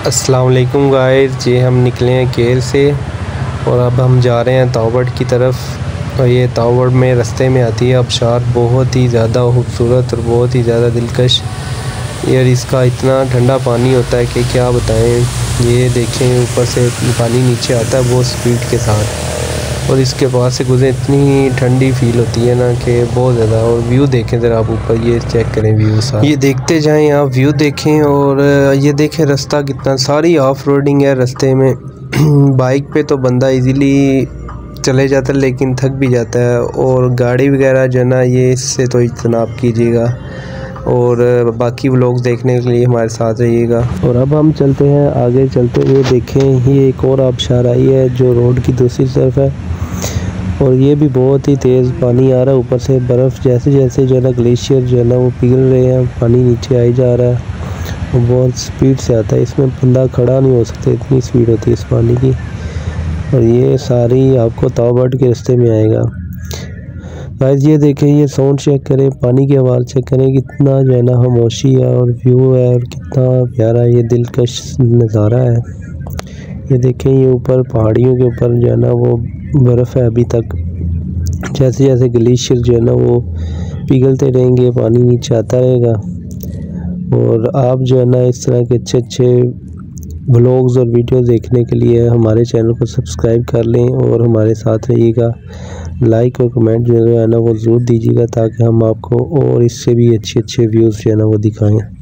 अस्सलाम वालेकुम गाइस जी, हम निकले हैं केल से और अब हम जा रहे हैं तावड़ की तरफ। और ये तावड़ में रास्ते में आती है आबशार, बहुत ही ज़्यादा खूबसूरत और बहुत ही ज़्यादा दिलकश। यार इसका इतना ठंडा पानी होता है कि क्या बताएं। ये देखें ऊपर से पानी नीचे आता है बहुत स्पीड के साथ, और इसके पास से गुजरे इतनी ठंडी फील होती है ना कि बहुत ज़्यादा। और व्यू देखें ज़रा आप ऊपर, ये चेक करें व्यू साथ, ये देखते जाएं आप, व्यू देखें। और ये देखें रास्ता कितना, सारी ऑफ रोडिंग है रास्ते में। बाइक पे तो बंदा इजीली चले जाता है लेकिन थक भी जाता है, और गाड़ी वगैरह जो है ना, ये इससे तो इज्तनाब कीजिएगा। और बाकी व्लॉग्स देखने के लिए हमारे साथ रहिएगा। और अब हम चलते हैं आगे, चलते हुए देखें ये एक और आबशार आई है जो रोड की दूसरी तरफ है, और ये भी बहुत ही तेज़ पानी आ रहा है ऊपर से। बर्फ़ जैसे जैसे जो है ना ग्लेशियर जो है ना वो पिघल रहे हैं, पानी नीचे आई जा रहा है और बहुत स्पीड से आता है। इसमें बंदा खड़ा नहीं हो सकता, इतनी स्पीड होती है इस पानी की। और ये सारी आपको तावड़ के रास्ते में आएगा। गाइस ये देखें, ये साउंड चेक करें, पानी की आवाज़ चेक करें, कितना जो है ना खामोशी है और व्यू है, और कितना प्यारा ये दिलकश नज़ारा है। ये देखें, ये ऊपर पहाड़ियों के ऊपर जो है ना वो बर्फ़ है अभी तक। जैसे जैसे ग्लेशियर जो है ना वो पिघलते रहेंगे, पानी नीचे आता रहेगा। और आप जो है ना इस तरह के अच्छे अच्छे व्लॉग्स और वीडियो देखने के लिए हमारे चैनल को सब्सक्राइब कर लें और हमारे साथ रहिएगा। लाइक और कमेंट जो है ना वो ज़रूर दीजिएगा, ताकि हम आपको और इससे भी अच्छे अच्छे व्यूज़ जो है ना वो दिखाएं।